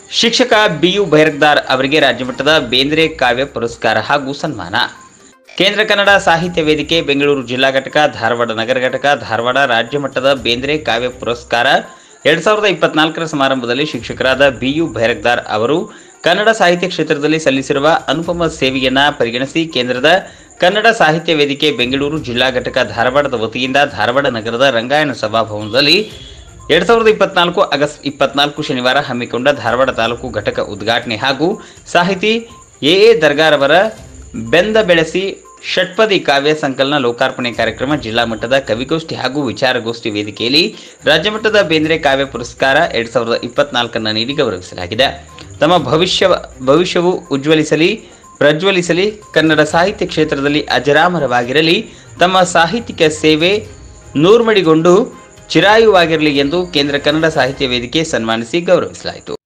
ಶಿಕ್ಷಕ ಬಿಯು ಭೈರಕ್ದಾರ್ ಅವರಿಗೆ ರಾಜ್ಯಮಟ್ಟದ ಬೇಂದ್ರೆ ಕಾವ್ಯ ಪುರಸ್ಕಾರ ಹಾಗೂ ಸನ್ಮಾನ. ಕೇಂದ್ರ ಕನ್ನಡ ಸಾಹಿತ್ಯ ವೇದಿಕೆ ಬೆಂಗಳೂರು ಜಿಲ್ಲಾ ಘಟಕ, ಧಾರವಾಡ ನಗರ ಘಟಕ, ಧಾರವಾಡ ರಾಜ್ಯ ಮಟ್ಟದ ಬೇಂದ್ರೆ ಕಾವ್ಯ ಪುರಸ್ಕಾರ 2024ರ ಸಮಾರಂಭದಲ್ಲಿ ಶಿಕ್ಷಕರಾದ ಬಿಯು ಭೈರಕ್ದಾರ್ ಅವರು ಕನ್ನಡ ಸಾಹಿತ್ಯ ಕ್ಷೇತ್ರದಲ್ಲಿ ಸಲ್ಲಿಸಿರುವ ಅನುಪಮ ಸೇವೆಯನ್ನು ಪರಿಗಣಿಸಿ ಕೇಂದ್ರದ ಕನ್ನಡ ಸಾಹಿತ್ಯ ವೇದಿಕೆ ಬೆಂಗಳೂರು ಜಿಲ್ಲಾ ಘಟಕ ಧಾರವಾಡದ ವತಿಯಿಂದ ಧಾರವಾಡ ನಗರದ ರಂಗಾಯಣ ಸಭಾಭವನದಲ್ಲಿ 2024 ಆಗಸ್ಟ್ 24 ಶನಿವಾರ ಹಮ್ಮಿಕೊಂಡ ಧಾರವಾಡ ತಾಲೂಕು ಘಟಕ ಉದ್ಘಾಟನೆ ಹಾಗೂ ಸಾಹಿತಿ ಎಎ ದರ್ಗಾರವರ ಬೆಂದ ಬೆಳೆಸಿ ಷಟ್ಪದಿ ಕಾವ್ಯ ಸಂಕಲನ ಲೋಕಾರ್ಪಣೆ ಕಾರ್ಯಕ್ರಮ ಜಿಲ್ಲಾ ಮಟ್ಟದ ಕವಿಗೋಷ್ಠಿ ಹಾಗೂ ವಿಚಾರಗೋಷ್ಠಿ ವೇದಿಕೆಯಲ್ಲಿ ರಾಜ್ಯಮಟ್ಟದ ಬೇಂದ್ರೆ ಕಾವ್ಯ ಪುರಸ್ಕಾರ 2024 ನೀಡಿ ಗೌರವಿಸಲಾಗಿದೆ. ತಮ್ಮ ಭವಿಷ್ಯವು ಪ್ರಜ್ವಲಿಸಲಿ, ಕನ್ನಡ ಸಾಹಿತ್ಯ ಕ್ಷೇತ್ರದಲ್ಲಿ ಅಜರಾಮರವಾಗಿರಲಿ, ತಮ್ಮ ಸಾಹಿತ್ಯಿಕ ಸೇವೆ ನೂರ್ಮಡಿಗೊಂಡು ಚಿರಾಯುವಾಗಿರಲಿ ಎಂದು ಕೇಂದ್ರ ಕನ್ನಡ ಸಾಹಿತ್ಯ ವೇದಿಕೆ ಸನ್ಮಾನಿಸಿ ಗೌರವಿಸಲಾಯಿತು.